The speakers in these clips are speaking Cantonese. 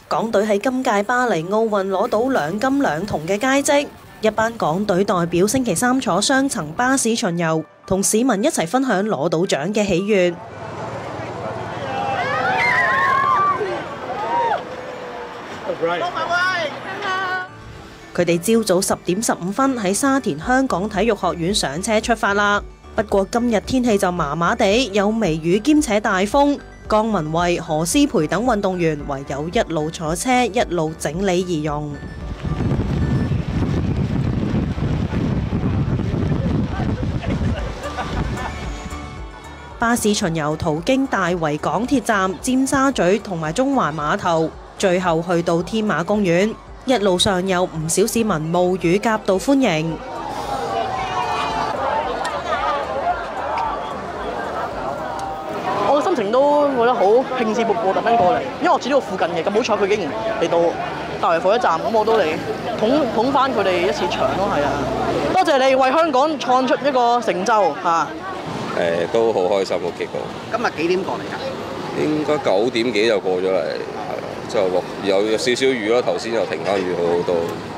港隊喺今屆巴黎奧運攞到2金2銅嘅佳績，一班港隊代表星期三坐雙層巴士巡遊，同市民一齊分享攞到獎嘅喜悅。佢哋朝早10點15分喺沙田香港體育學院上車出發啦。不過今日天氣就麻麻地，有微雨兼且大風。江文蔚、何詩蓓等運動員唯有一路坐車一路整理儀容。巴士巡遊途經大圍港鐵站、尖沙咀同埋中環碼頭，最後去到天馬公園。一路上有唔少市民冒雨夾道歡迎。 我嘅心情都覺得好興致勃勃，特登過嚟，因為我住呢度附近嘅，咁好彩佢竟然嚟到大圍火車站，咁我都嚟捧翻佢哋一次場咯，係啊！多謝你為香港創出一個成就嚇。 都好開心個結果。 今日幾點過嚟㗎？ 應該9點幾就過咗嚟，之後落有少少雨咯，頭先又停翻雨好多。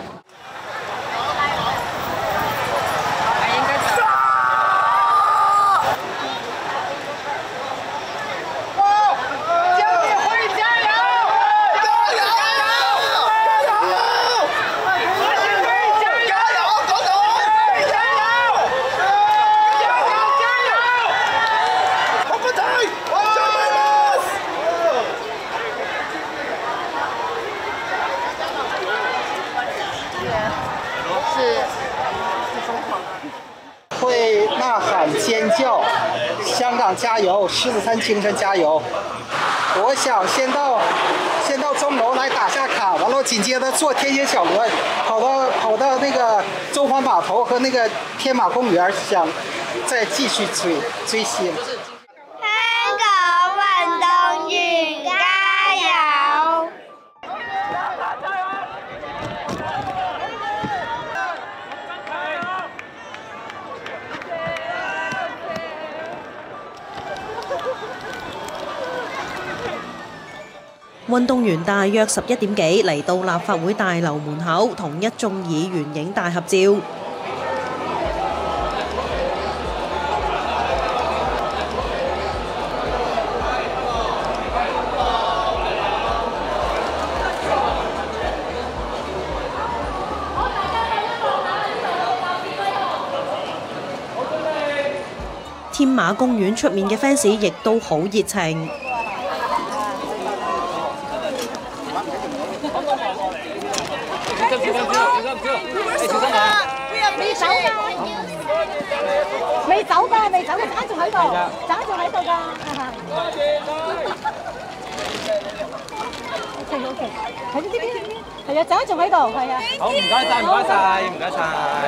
会呐喊尖叫，香港加油，獅子山精神加油！我想先到鐘樓來打下卡，完了緊接着坐天星小輪跑到那個中環碼頭和那個天馬公園，想再繼續追星。 香港運動員加油！ 運動員大約11點幾嚟到立法會大樓門口，同一眾議員影大合照。天馬公園出面嘅 fans 亦都好熱情。 未走㗎，陣間仲喺度㗎。OK，喺呢邊，係啊，陣間仲喺度，係啊。 好，唔該晒。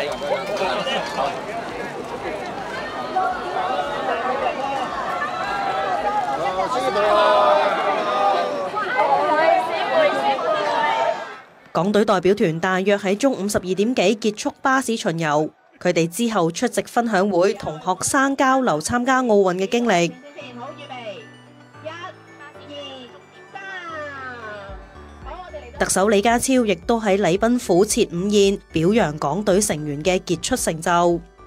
港隊代表團大約喺中午12點幾結束巴士巡遊，佢哋之後出席分享會，同學生交流參加奧運嘅經歷。特首李家超亦都喺禮賓府設午宴，表揚港隊成員嘅傑出成就。